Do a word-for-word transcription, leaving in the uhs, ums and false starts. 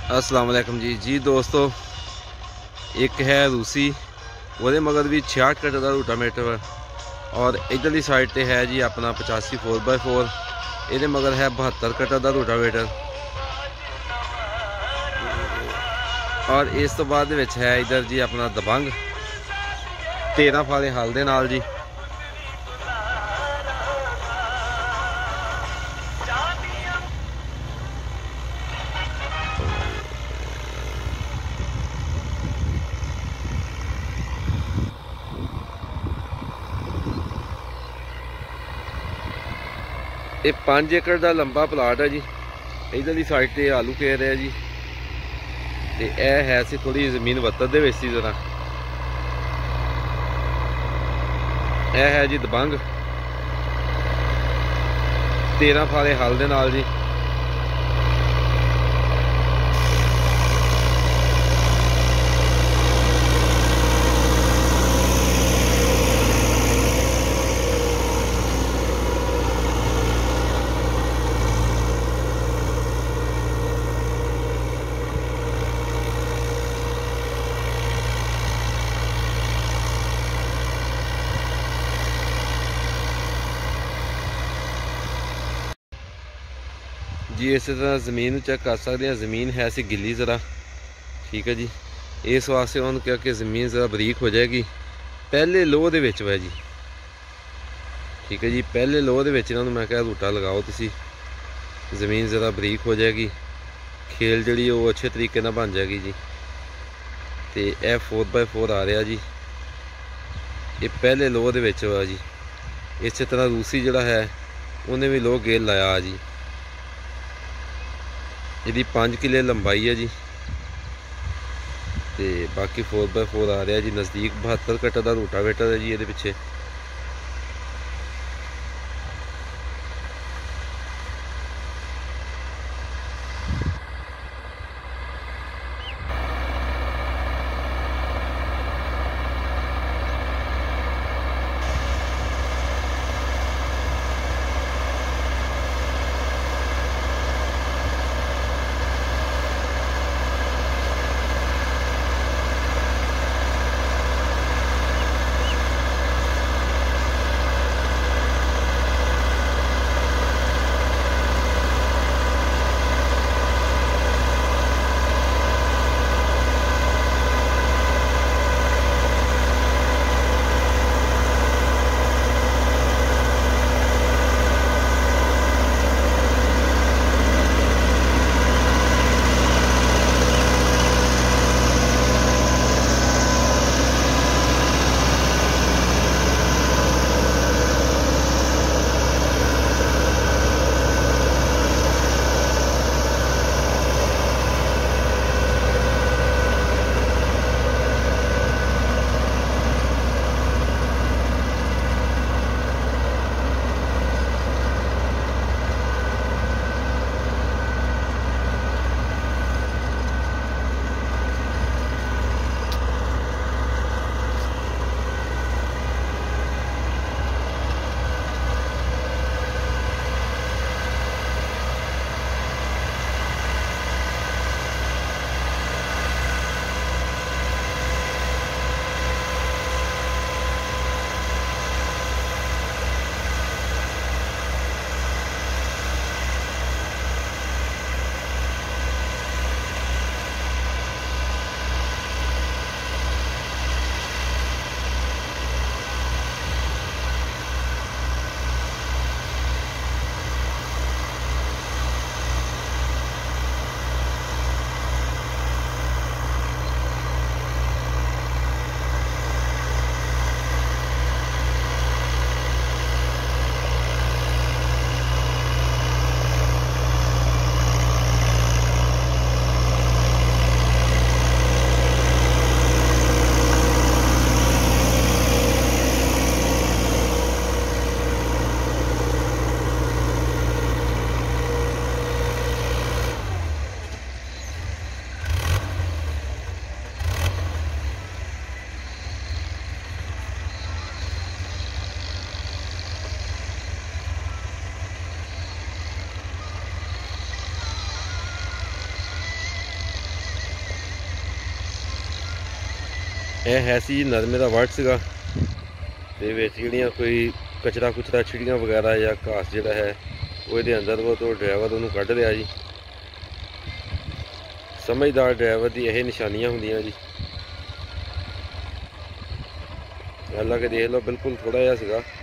अस्सलाम वालेकुम जी जी दोस्तों, एक है रूसी वो मगर भी छियाठ कट का रूटामीटर और इधरली साइड पे है जी अपना पचासी फोर बाय फोर ये मगर है बहत्तर कट का रूटामीटर और इस तो बाद है इधर जी अपना दबंग तेरह फाले हल दे नाल जी। ये पाँच एकड़ का लंबा प्लाट है जी। इधरली साइड से आलू खेत है जी। ते यह है सी थोड़ी जमीन वत्तर दे विच सी जरा। यह है जी दबंग तेरह फाले हल दे नाल जी। जी इस तरह जमीन चेक कर सकते हैं। जमीन है सी गिली ज़रा, ठीक है जी। इस वास्ते उन्होंने कहा कि जमीन ज़रा बरीक हो जाएगी। पहले लोह दे विच है जी, ठीक है जी। पहले लोह दे विच इन्होंने मैं कहा रूटा लगाओ तुसी, जमीन ज़रा बरीक हो जाएगी, खेल जी वो अच्छे तरीके ना बन जाएगी जी। तो यह फोर बाय फोर आ रहा जी, ये पहले लोह दे विच है जी। इस तरह रूसी जोड़ा है उन्हें भी लोह गेल लाया जी। यदि पाँच किले लंबाई है जी। तो बाकी फोर बाय फोर आ रहा जी। नज़दीक बहत्तर कट का रूटावेटर है जी ये पिछे। ਇਹ ਹੈ ਸੀ ਨਰਮੇ ਦਾ ਵੜ ਸੀਗਾ ਤੇ ਵਿੱਚ ਜਿਹੜੀਆਂ ਕੋਈ ਕਚਰਾ ਕੁਚਰਾ ਛਿੜੀਆਂ ਵਗੈਰਾ ਜਾਂ ਘਾਸ ਜਿਹੜਾ ਹੈ ਉਹ ਇਹਦੇ ਅੰਦਰ ਵਾ ਤੋਂ ਡਰਾਈਵਰ ਉਹਨੂੰ ਕੱਢ ਲਿਆ ਜੀ। ਸਮਝਦਾਰ ਡਰਾਈਵਰ ਦੀ ਇਹ ਨਿਸ਼ਾਨੀਆਂ ਹੁੰਦੀਆਂ ਜੀ। ਅੱਲਾ ਕੇ ਦੇਖ ਲਓ ਬਿਲਕੁਲ ਥੋੜਾ ਜਿਹਾ ਸੀਗਾ।